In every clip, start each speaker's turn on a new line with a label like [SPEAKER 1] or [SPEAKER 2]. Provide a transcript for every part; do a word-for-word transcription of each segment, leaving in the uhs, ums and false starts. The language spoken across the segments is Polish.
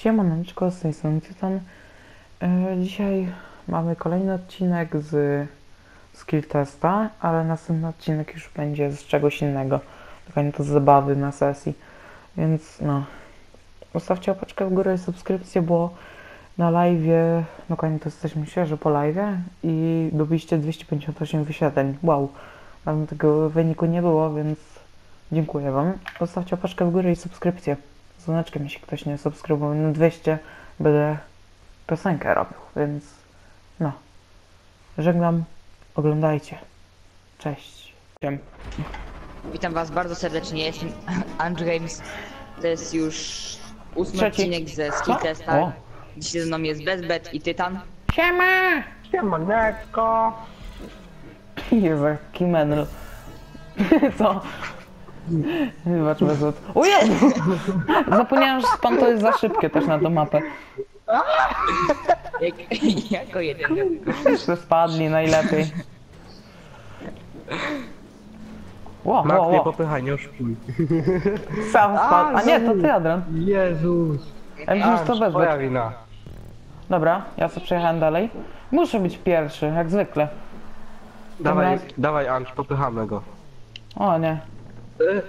[SPEAKER 1] Siemaneczko, z tej strony Tytan. E, dzisiaj mamy kolejny odcinek z skill testa, ale następny odcinek już będzie z czegoś innego. Dokładnie to z zabawy na sesji. Więc no, zostawcie opaczkę w górę i subskrypcję, bo na live'ie, dokładnie to jesteśmy świeżo po live'ie i dobiliście dwieście pięćdziesiąt osiem wyświetleń. Wow, dawno tego wyniku nie było, więc dziękuję wam. Zostawcie opaczkę w górę i subskrypcję. Dzwoneczkiem, jeśli ktoś nie subskrybował na dwieście, będę piosenkę robił, więc no. Żegnam, oglądajcie. Cześć. Siem.
[SPEAKER 2] Witam was bardzo serdecznie, jestem Andrzej Games. To jest już ósmy
[SPEAKER 1] Trzeci.
[SPEAKER 2] odcinek ze skill
[SPEAKER 1] Co?
[SPEAKER 2] testa.
[SPEAKER 1] O.
[SPEAKER 2] Dzisiaj ze mną jest Bezbet i Tytan.
[SPEAKER 1] Siema!
[SPEAKER 3] Siemaneczko!
[SPEAKER 1] Jezu, jaki menel. Co? Wybacz, bezład. O Jezu! Zapomniałem, że pan to jest za szybkie też na tą mapę.
[SPEAKER 2] Jak, jako jeden.
[SPEAKER 1] Jeszcze spadli najlepiej. Ło,
[SPEAKER 3] Max,
[SPEAKER 1] ło,
[SPEAKER 3] nie
[SPEAKER 1] ło.
[SPEAKER 3] popychaj, nie oszukuj.
[SPEAKER 1] Sam spadł. A nie, to ty, Adrian.
[SPEAKER 3] Jezus!
[SPEAKER 1] Ja myślę, że to
[SPEAKER 3] Twoja
[SPEAKER 1] bezład.
[SPEAKER 3] wina.
[SPEAKER 1] Dobra, ja sobie przejechałem dalej. Muszę być pierwszy, jak zwykle.
[SPEAKER 3] Dawaj,
[SPEAKER 1] Dobra.
[SPEAKER 3] dawaj Anż, popychamy go.
[SPEAKER 1] O nie.
[SPEAKER 3] Y,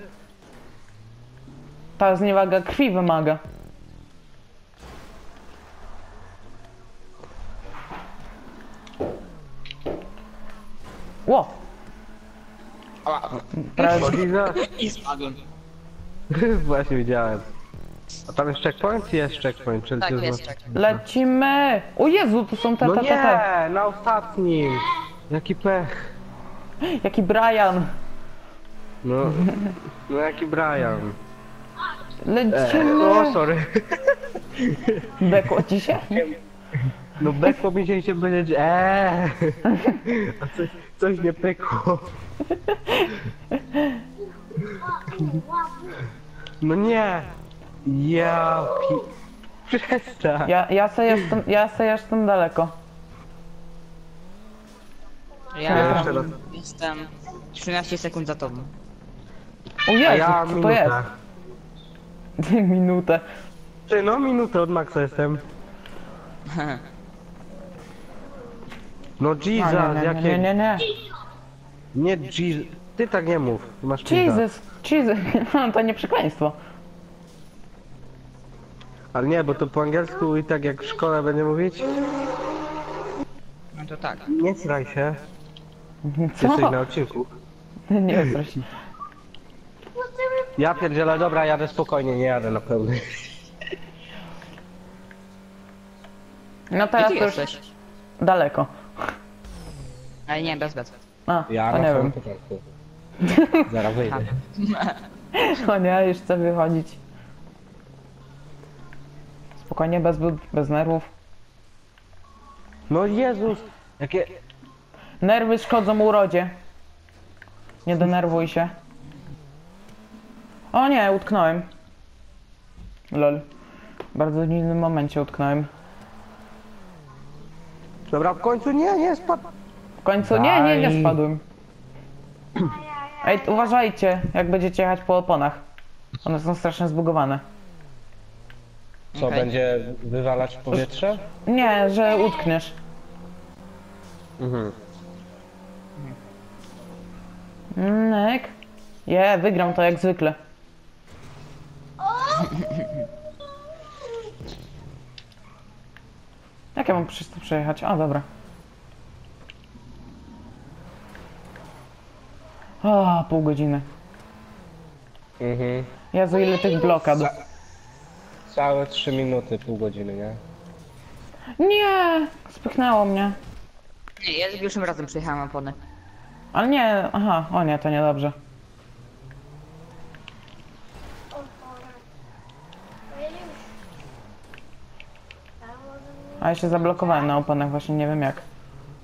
[SPEAKER 1] Ta zniewaga krwi wymaga. Ło!
[SPEAKER 2] Ała,
[SPEAKER 1] Prawie...
[SPEAKER 3] O Jesus!
[SPEAKER 2] i spadłem.
[SPEAKER 3] Właśnie widziałem. A tam jest checkpoint? Jest checkpoint, czyli
[SPEAKER 2] Tak,
[SPEAKER 3] to
[SPEAKER 2] jest
[SPEAKER 3] jest...
[SPEAKER 2] tak.
[SPEAKER 1] Lecimy! O Jezu, tu są te,
[SPEAKER 3] No
[SPEAKER 1] te, te, te.
[SPEAKER 3] nie, na ostatnim! Jaki pech!
[SPEAKER 1] Jaki Brian!
[SPEAKER 3] No, no jaki Brian. E,
[SPEAKER 1] Lecimy!
[SPEAKER 3] o, sorry.
[SPEAKER 1] Bekło ci się?
[SPEAKER 3] No bekło mi się się będzie... Eee! A coś, coś nie pykło. No nie! Ja pi... Przestań!
[SPEAKER 1] Ja, ja se jestem, ja se jestem daleko.
[SPEAKER 2] Ja
[SPEAKER 3] jeszcze raz.
[SPEAKER 2] jestem trzynaście sekund za tobą.
[SPEAKER 1] O
[SPEAKER 3] A
[SPEAKER 1] Jezu,
[SPEAKER 3] ja
[SPEAKER 1] co to jest?
[SPEAKER 3] minutę.
[SPEAKER 1] Minutę.
[SPEAKER 3] Ty no minutę od Maxa jestem. No
[SPEAKER 1] A,
[SPEAKER 3] Jesus,
[SPEAKER 1] nie, nie,
[SPEAKER 3] jakie...
[SPEAKER 1] nie, nie, nie.
[SPEAKER 3] Nie Jesus... Ty tak nie mów, masz Jesus.
[SPEAKER 1] Jesus, Jesus, to nie przekleństwo.
[SPEAKER 3] Ale nie, bo to po angielsku i tak jak w szkole będzie mówić.
[SPEAKER 2] No to tak.
[SPEAKER 3] Nie sraj się.
[SPEAKER 1] Co?
[SPEAKER 3] Jesteś na odcinku.
[SPEAKER 1] Nie jest rośnie.
[SPEAKER 3] Ja pierdzielę, dobra, jadę spokojnie, nie jadę na pełny.
[SPEAKER 1] No
[SPEAKER 2] Gdzie
[SPEAKER 1] teraz
[SPEAKER 2] ty
[SPEAKER 1] to już
[SPEAKER 2] jesteś?
[SPEAKER 1] daleko.
[SPEAKER 2] Ale nie, Bezbet.
[SPEAKER 1] A,
[SPEAKER 3] Ja
[SPEAKER 1] to nie wiem.
[SPEAKER 3] początku. Zaraz wyjdę.
[SPEAKER 1] O nie, już chcę wychodzić. Spokojnie, bez, bez nerwów.
[SPEAKER 3] No Jezus! Jakie...
[SPEAKER 1] Nerwy szkodzą urodzie. Nie denerwuj się. O nie, utknąłem. Lol. W bardzo dziwnym momencie utknąłem.
[SPEAKER 3] Dobra, w końcu nie, nie spadł.
[SPEAKER 1] W końcu nie, nie, nie
[SPEAKER 3] Daj.
[SPEAKER 1] spadłem. Ej, uważajcie, jak będziecie jechać po oponach. One są strasznie zbugowane.
[SPEAKER 3] Co,
[SPEAKER 2] Okej.
[SPEAKER 3] będzie wywalać w powietrze?
[SPEAKER 1] Nie, że utkniesz.
[SPEAKER 3] Mhm.
[SPEAKER 1] Nek. Je, wygram to jak zwykle. Jak ja mam przez to przejechać? A, dobra. O, pół godziny.
[SPEAKER 3] Mhm.
[SPEAKER 1] Jezu, ile tych blokad.
[SPEAKER 3] Całe trzy minuty, pół godziny, nie?
[SPEAKER 1] Nie, spychnęło mnie.
[SPEAKER 2] Nie, ja za pierwszym razem przejechałem opony.
[SPEAKER 1] Ale nie, aha, o nie, to niedobrze. A ja się zablokowałem na oponach, właśnie nie wiem jak.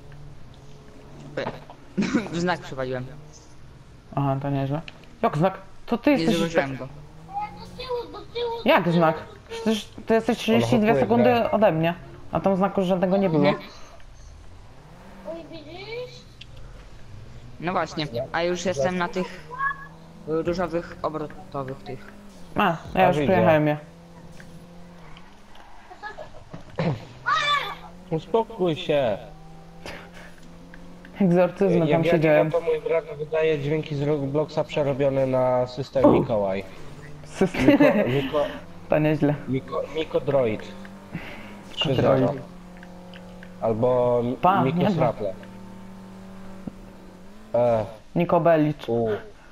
[SPEAKER 2] Znak przywaliłem.
[SPEAKER 1] Aha, to nieźle. Jak znak? To ty
[SPEAKER 2] Nie
[SPEAKER 1] jesteś...
[SPEAKER 2] zauważyłem go.
[SPEAKER 1] Jak znak? Przecież ty jesteś trzydzieści dwie
[SPEAKER 3] hopuje,
[SPEAKER 1] sekundy
[SPEAKER 3] gra.
[SPEAKER 1] ode mnie. A tam znaku żadnego nie było.
[SPEAKER 4] Oj, widzisz?
[SPEAKER 2] No właśnie, a już jestem na tych różowych obrotowych tych.
[SPEAKER 1] A, ja już
[SPEAKER 3] widzę.
[SPEAKER 1] przejechałem je.
[SPEAKER 3] Uspokój się.
[SPEAKER 1] Egzorcyzmy tam
[SPEAKER 3] Jak
[SPEAKER 1] się
[SPEAKER 3] ja
[SPEAKER 1] dzieją.
[SPEAKER 3] nie to mój brat wydaje dźwięki z Robloxa przerobione na system Mikołaj. Miko, Miko,
[SPEAKER 1] To nieźle.
[SPEAKER 3] Miko, Miko Droid. trzy
[SPEAKER 1] Droid.
[SPEAKER 3] zero. Albo
[SPEAKER 1] Pa,
[SPEAKER 3] Miko
[SPEAKER 1] nie
[SPEAKER 3] Sraple. E,
[SPEAKER 1] Niko Bellicz.
[SPEAKER 3] u,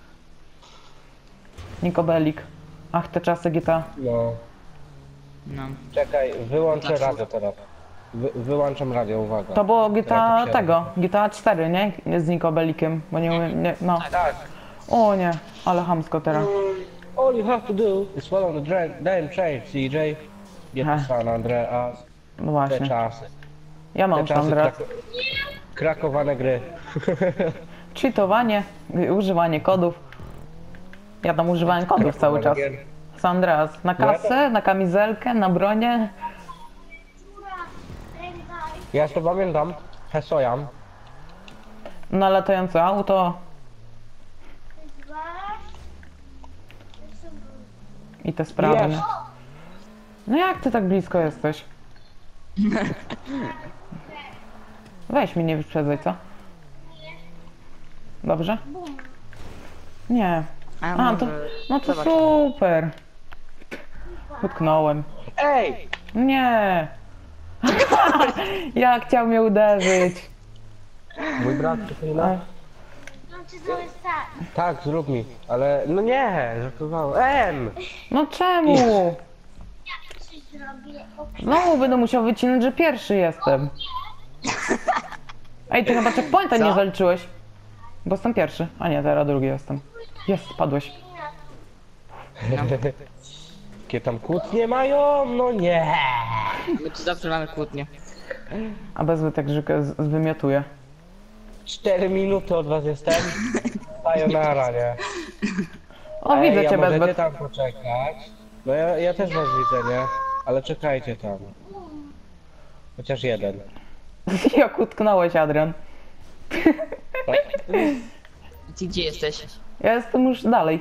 [SPEAKER 1] Niko Bellic. Ach, te czasy G T A.
[SPEAKER 3] no.
[SPEAKER 2] No.
[SPEAKER 3] Czekaj, wyłączę
[SPEAKER 2] Dlaczego?
[SPEAKER 3] radio teraz. Wy, wyłączam radio, uwaga.
[SPEAKER 1] To było G T A
[SPEAKER 3] Teraz to
[SPEAKER 1] tego. G T A cztery, nie? Nie z Niko Belliciem, bo nie umiem. Nie, no.
[SPEAKER 3] Tak.
[SPEAKER 1] O nie, ale hamsko teraz.
[SPEAKER 3] All you have to do is follow the dra- damn train, C J. Get
[SPEAKER 1] Aha.
[SPEAKER 3] to San Andreas.
[SPEAKER 1] No
[SPEAKER 3] Te
[SPEAKER 1] właśnie.
[SPEAKER 3] czasy.
[SPEAKER 1] Ja
[SPEAKER 3] Te
[SPEAKER 1] mam
[SPEAKER 3] czasy
[SPEAKER 1] Sandra.
[SPEAKER 3] krako- krakowane gry.
[SPEAKER 1] Cheatowanie, y, używanie kodów. Ja tam używałem kodów cały czas. Sandras. Na kasę, na kamizelkę, na bronię.
[SPEAKER 3] Ja jeszcze pamiętam, Hesojan.
[SPEAKER 1] Na latające auto. I te sprawy.
[SPEAKER 3] Jest.
[SPEAKER 1] nie? No jak ty tak blisko jesteś? Weź mnie, nie wyprzedzaj, co? Dobrze? Nie.
[SPEAKER 2] A,
[SPEAKER 1] A,
[SPEAKER 2] może...
[SPEAKER 1] to, no to
[SPEAKER 2] Zobaczymy.
[SPEAKER 1] super. Utknąłem.
[SPEAKER 3] Ej!
[SPEAKER 1] Nie. Jak chciał mnie uderzyć.
[SPEAKER 3] Mój brat przypomina?
[SPEAKER 4] Znaczy to jest tak.
[SPEAKER 3] Tak, zrób mi. Ale, no nie, żartowałem. Em!
[SPEAKER 1] No czemu?
[SPEAKER 4] Coś zrobię.
[SPEAKER 1] Znowu będę musiał wycinać, że pierwszy jestem. Ej, ty chyba checkpointa nie
[SPEAKER 2] Co?
[SPEAKER 1] zaliczyłeś. Bo jestem pierwszy. A nie, teraz drugi jestem. Jest, spadłeś.
[SPEAKER 3] Jakie tam kłótnie mają? No nie!
[SPEAKER 2] My tu zawsze mamy kłótnie.
[SPEAKER 1] A bezwy tak rzekę z- wymiotuje.
[SPEAKER 3] Cztery minuty od was jestem. Sayonara, nie?
[SPEAKER 1] O, widzę
[SPEAKER 3] Ej,
[SPEAKER 1] cię,
[SPEAKER 3] a możecie
[SPEAKER 1] bezwy.
[SPEAKER 3] tam poczekać? No ja, ja też was widzę, nie? Ale czekajcie tam. Chociaż jeden.
[SPEAKER 1] Jak utknąłeś, Adrian.
[SPEAKER 2] Ty gdzie jesteś?
[SPEAKER 1] Ja jestem już dalej.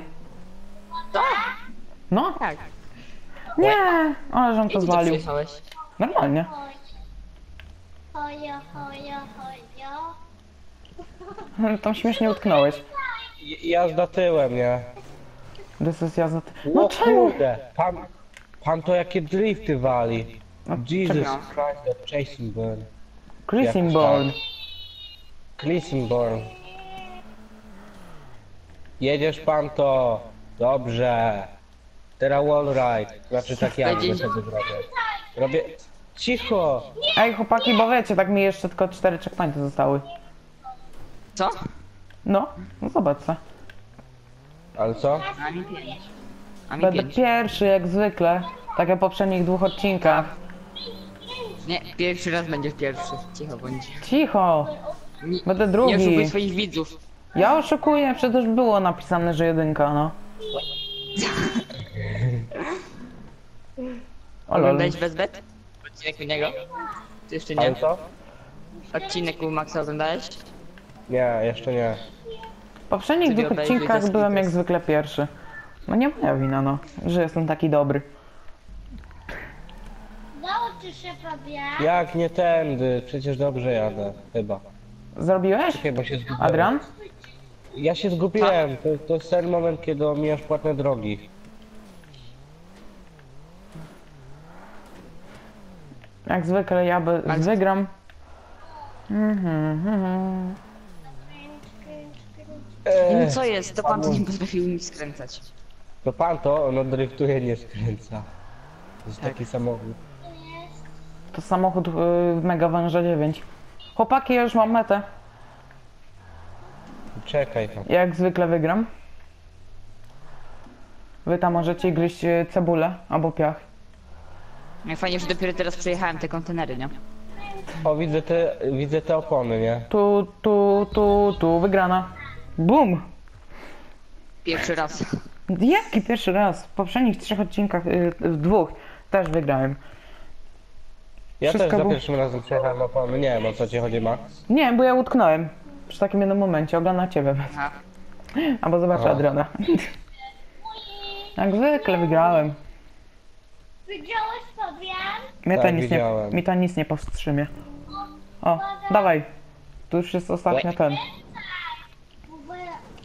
[SPEAKER 1] No?
[SPEAKER 2] Tak.
[SPEAKER 1] Nie, ale żem
[SPEAKER 2] I
[SPEAKER 1] to
[SPEAKER 2] gdzie
[SPEAKER 1] zwalił.
[SPEAKER 2] przyjechałeś?
[SPEAKER 1] Normalnie.
[SPEAKER 4] Hojo, hojo, hojo.
[SPEAKER 1] Tam śmiesznie utknąłeś.
[SPEAKER 3] J- Jazda tyłem, nie?
[SPEAKER 1] Decyzja za... No
[SPEAKER 3] O
[SPEAKER 1] czemu?
[SPEAKER 3] kurde! Pan, pan to jakie drifty wali.
[SPEAKER 1] No,
[SPEAKER 3] Jesus
[SPEAKER 2] czekaj.
[SPEAKER 3] Christ, that chasing burn.
[SPEAKER 1] Chrising Ball.
[SPEAKER 3] Clissenborn. Jedziesz pan to. Dobrze. Teraz wallride. Znaczy tak ja
[SPEAKER 2] Będzie-
[SPEAKER 3] sobie zrobię. Robię... Cicho!
[SPEAKER 1] Ej, chłopaki, bo wiecie, tak mi jeszcze tylko cztery checkpointy zostały.
[SPEAKER 2] Co?
[SPEAKER 1] No, no zobacz co.
[SPEAKER 3] Ale co?
[SPEAKER 2] A mi pięć. A mi
[SPEAKER 1] Będę
[SPEAKER 2] pięć.
[SPEAKER 1] pierwszy jak zwykle. Tak jak w poprzednich dwóch odcinkach.
[SPEAKER 2] Nie, pierwszy raz będziesz pierwszy. Cicho bądź.
[SPEAKER 1] Cicho.
[SPEAKER 2] Nie,
[SPEAKER 1] Będę
[SPEAKER 2] nie
[SPEAKER 1] drugi.
[SPEAKER 2] oszukuj swoich widzów.
[SPEAKER 1] Ja oszukuję, przecież było napisane, że jedynka, no. O lol.
[SPEAKER 2] Oglądałeś bez bet? Odcinek u niego? Ty jeszcze nie?
[SPEAKER 3] Ale co?
[SPEAKER 2] Odcinek u Maxa oglądałeś?
[SPEAKER 3] Nie, jeszcze nie.
[SPEAKER 1] W poprzednich
[SPEAKER 2] Sobie
[SPEAKER 1] dwóch
[SPEAKER 2] obejrzyj
[SPEAKER 1] odcinkach
[SPEAKER 2] ze
[SPEAKER 1] byłem jak
[SPEAKER 2] Skittles.
[SPEAKER 1] zwykle pierwszy. No nie moja wina, no. Że jestem taki dobry.
[SPEAKER 4] Nauczy się pobierać.
[SPEAKER 3] Jak nie tędy? Przecież dobrze jadę. Chyba.
[SPEAKER 1] Zrobiłeś?
[SPEAKER 3] Czekaj, bo się zgubiłem.
[SPEAKER 1] Adrian?
[SPEAKER 3] Ja się zgubiłem. To, to jest ten moment, kiedy omijasz płatne drogi.
[SPEAKER 1] Jak zwykle ja by
[SPEAKER 2] Max.
[SPEAKER 1] wygram. Mhm, mhm.
[SPEAKER 2] No
[SPEAKER 3] Eee,
[SPEAKER 2] co jest? To pan tu nie potrafił mi skręcać.
[SPEAKER 3] to pan to, ono driftuje, nie skręca. To jest taki samochód.
[SPEAKER 1] To samochód y, Mega Węża dziewięć. Chłopaki, ja już mam metę.
[SPEAKER 3] Czekaj tam.
[SPEAKER 1] Jak zwykle wygram. Wy tam możecie gryźć y, cebulę albo piach.
[SPEAKER 2] No fajnie, że dopiero teraz przejechałem te kontenery, nie?
[SPEAKER 3] O, widzę te, widzę te opony, nie?
[SPEAKER 1] Tu, tu, tu, tu, wygrana. Bum!
[SPEAKER 2] Pierwszy raz.
[SPEAKER 1] Jaki pierwszy raz? W poprzednich trzech odcinkach, y, w dwóch, też wygrałem.
[SPEAKER 3] Ja
[SPEAKER 1] Wszystko
[SPEAKER 3] też za
[SPEAKER 1] było-
[SPEAKER 3] pierwszym razem przejechałem opony. Nie wiem, o co ci chodzi, Max.
[SPEAKER 1] Nie, bo ja utknąłem. Przy takim jednym momencie, ogląda ciebie.
[SPEAKER 2] Aha.
[SPEAKER 1] Albo zobaczę
[SPEAKER 3] O.
[SPEAKER 1] Adriana. Jak zwykle wygrałem.
[SPEAKER 4] Widziałeś Fabian?
[SPEAKER 1] Mnie, to
[SPEAKER 3] Tak,
[SPEAKER 1] nic nie,
[SPEAKER 3] widziałem.
[SPEAKER 1] mi to nic nie powstrzymie. O, dawaj. Tu już jest ostatnia ten.
[SPEAKER 4] W ogóle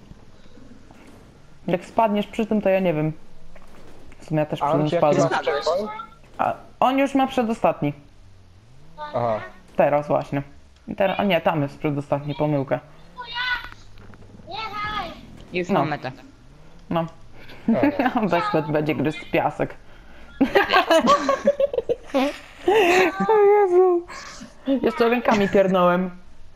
[SPEAKER 1] Jak spadniesz przy tym, to ja nie wiem. W sumie ja też
[SPEAKER 3] A
[SPEAKER 1] przy tym
[SPEAKER 3] on ci jaki
[SPEAKER 1] spadłem.
[SPEAKER 3] ma checkpoint?
[SPEAKER 1] A on już ma przedostatni.
[SPEAKER 3] Aha.
[SPEAKER 1] Teraz właśnie. I Teraz, a nie, tam jest przedostatni, pomyłka.
[SPEAKER 4] jechaj!
[SPEAKER 2] Już
[SPEAKER 1] No.
[SPEAKER 2] mam metę.
[SPEAKER 1] No. Bezpet będzie gryzł piasek. O Jezu. Jeszcze rękami pierdnąłem.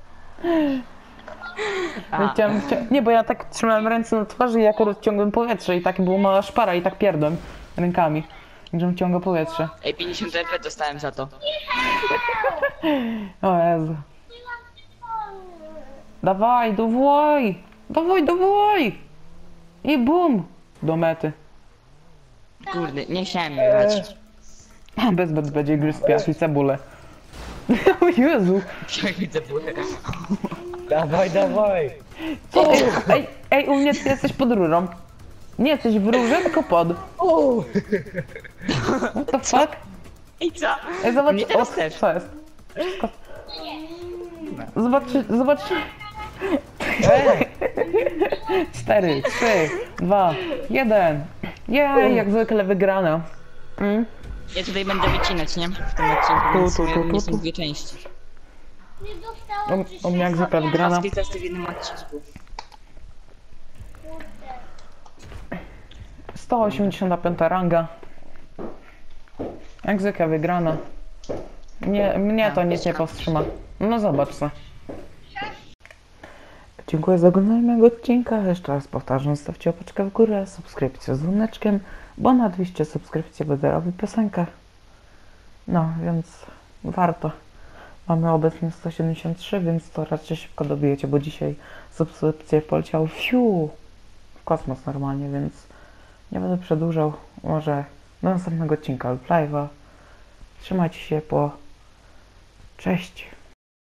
[SPEAKER 2] A,
[SPEAKER 1] Chciałem, chcia... Nie, bo ja tak trzymałem ręce na twarzy i jak rozciągłem powietrze i tak była mała szpara i tak pierdłem rękami. Żebym ciągał powietrze.
[SPEAKER 2] ej, pięćdziesiąt F P dostałem za to.
[SPEAKER 1] O Jezu. Dawaj, dawaj! Dawaj, dawaj! I bum! Do mety.
[SPEAKER 2] Kurde, nie chciałem jechać.
[SPEAKER 1] A bezbet będzie gryzł piasek i cebulę. O Jezu!
[SPEAKER 2] Jak widzę bułę.
[SPEAKER 3] Dawaj, dawaj!
[SPEAKER 1] Co? Ej, ej, ej, u mnie ty jesteś pod rurą. Nie jesteś w rurze, tylko pod. What the fuck?
[SPEAKER 2] Ej, co?
[SPEAKER 1] Ej, zobacz,
[SPEAKER 2] Mnie teraz
[SPEAKER 1] o,
[SPEAKER 2] też.
[SPEAKER 1] co jest? Zobacz, zobacz. Cztery, trzy, dwa, jeden. Jej, jak zwykle wygrana. Mm?
[SPEAKER 2] Ja tutaj będę wycinać, nie? W tym odcinku,
[SPEAKER 1] Tu,
[SPEAKER 2] więc
[SPEAKER 1] tu, tu, tu,
[SPEAKER 2] nie są
[SPEAKER 1] tu.
[SPEAKER 2] dwie części.
[SPEAKER 4] Nie
[SPEAKER 1] U,
[SPEAKER 4] dostało ci
[SPEAKER 1] u mnie jak
[SPEAKER 4] się
[SPEAKER 1] zwykle
[SPEAKER 4] Fabian?
[SPEAKER 1] wygrana.
[SPEAKER 2] Wszystkie testy w jednym odcinku.
[SPEAKER 1] sto osiemdziesiąt pięć ranga. Jak zwykle wygrana. Nie, mnie to nic nie powstrzyma. No zobacz co. Dziękuję za oglądanie mojego odcinka. Jeszcze raz powtarzam, zostawcie opaczkę w górę, subskrypcję z dzwoneczkiem, bo na dwieście subskrypcji będę robił piosenkę. No, więc warto. Mamy obecnie sto siedemdziesiąt trzy, więc to raczej szybko dobijecie, bo dzisiaj subskrypcje poleciały fiu, w kosmos normalnie, więc nie będę przedłużał. Może do następnego odcinka lub live'a. Trzymajcie się, po... Cześć!